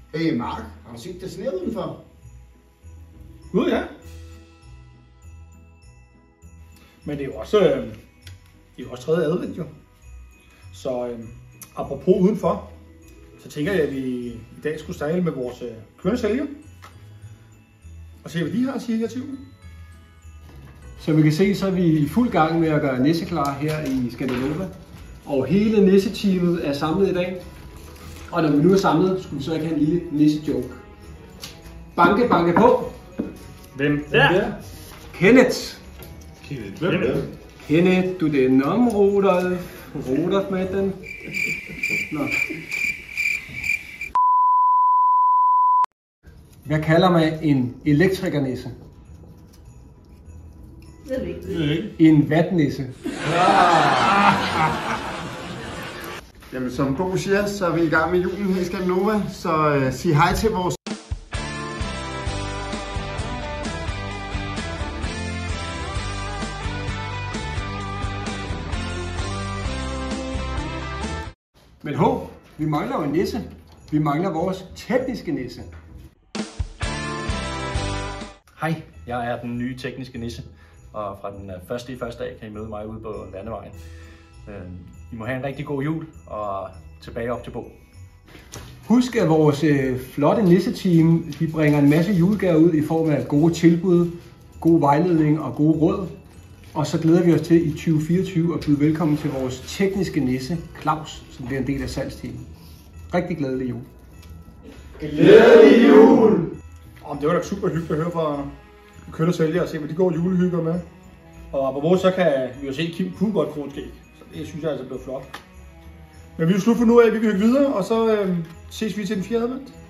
Hey Mark, har du set det sne udenfor? Gud ja. Men det er jo også, tredje advent jo. Så apropos udenfor, så tænker jeg, at vi i dag skulle style med vores kørende sælger. Og se hvad de har at sige her til ugen. Som vi kan se, så er vi i fuld gang med at gøre nisse klar her i Skandinava. Og hele nisseteamet er samlet i dag. Og når vi nu er samlet, skulle vi så ikke have en lille nisse-joke. Banke, banke på. Hvem der? Kenneth. Hvem? Kenneth, du er den om Rudolf. Rudolf med den. Nå. Hvad kalder man en elektrikernisse? Det ved jeg ikke. En vatnisse. Jamen som Bo siger, så er vi i gang med julen her i Skandinava, så sig hej til vores... Men vi mangler jo en nisse. Vi mangler vores tekniske nisse. Hej, jeg er den nye tekniske nisse, og fra den første dag kan I møde mig ude på landevejen. I må have en rigtig god jul, og tilbage op til Bo. Husk, at vores flotte nisseteam, de bringer en masse julegaver ud i form af gode tilbud, god vejledning og gode råd. Og så glæder vi os til i 2024 at byde velkommen til vores tekniske nisse, Claus, som bliver en del af salgsteamet. Rigtig glædelig jul. Glædelig jul! Det var da super hyggeligt at høre fra kørende sælger og se, hvad de går julehygger med. Og apropos, så kan vi jo se, at Kim kunne godt kronskæg. Så det synes jeg altså blev flot. Men vi er slut for nu af, vi kan hygge videre, og så ses vi til den 4. advent.